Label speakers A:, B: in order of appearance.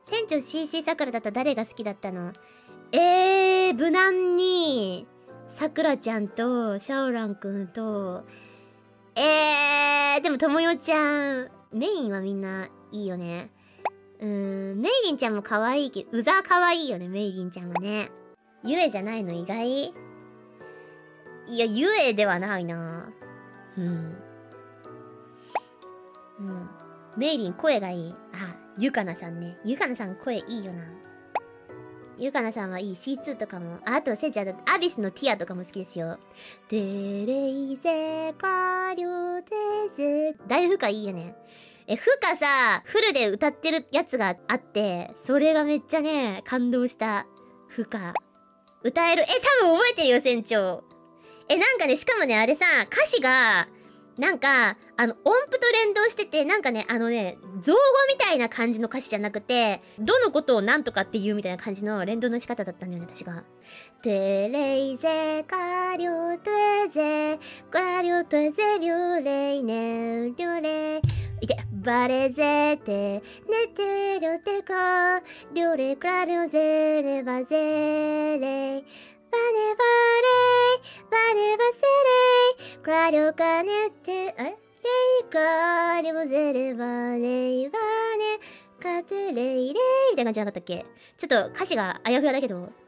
A: 船長 CC さくらだと誰が好きだったの？無難に、さくらちゃんと、シャオランくんと、でもともよちゃん、メインはみんないいよね。メイリンちゃんも可愛いけど、うざ可愛いよね、メイリンちゃんはね。ゆえじゃないの意外？いや、ゆえではないな。メイリン声がいい。あ、ゆかなさんね。ゆかなさん声いいよな。ゆかなさんはいい。C2 とかも。あと、せいちゃん、アビスのティアとかも好きですよ。テレイゼカリョテゼ。大フカいいよね。フカさ、フルで歌ってるやつがあって、それがめっちゃね、感動した。フカ。歌える。多分覚えてるよ、船長。なんかね、しかもね、あれさ、歌詞が、なんか、音符と連動してて、なんかね、造語みたいな感じの歌詞じゃなくて、どのことをなんとかって言うみたいな感じの連動の仕方だったんだよね、確か。テレイゼカリョトエゼ、カリョトエゼリョレイネリョレイて、バレゼテ、ネテリョテクラ、リョレクラリョゼレバゼレイ、バネバレイ、バネバセレイ、クラリョカネテ、レイカリョゼレバレイバネ、カテレイレイみたいな感じじゃなかったっけ？ちょっと歌詞があやふやだけど、